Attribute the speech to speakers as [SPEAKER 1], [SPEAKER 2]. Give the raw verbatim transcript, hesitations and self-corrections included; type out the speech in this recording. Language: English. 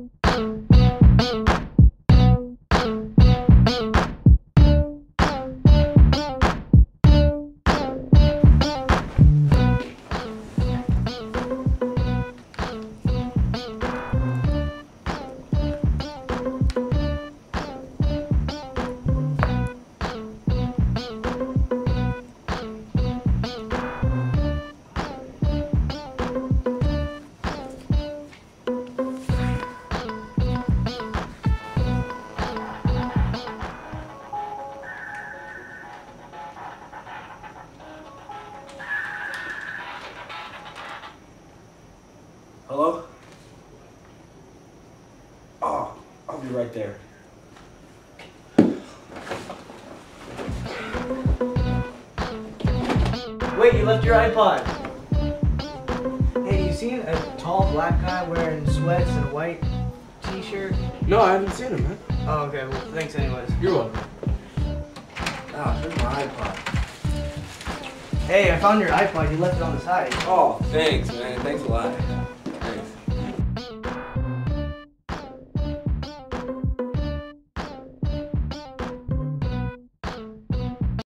[SPEAKER 1] Hello? Oh, I'll be right there.
[SPEAKER 2] Wait, you left your iPod. Hey, you seen a tall black guy wearing sweats and a white t-shirt?
[SPEAKER 1] No, I haven't seen him, man.
[SPEAKER 2] Oh, okay. Well, thanks anyways.
[SPEAKER 1] You're welcome. Ah, here's my iPod.
[SPEAKER 2] Hey, I found your iPod. You left it on the side.
[SPEAKER 1] Oh, thanks, man. Thanks a lot.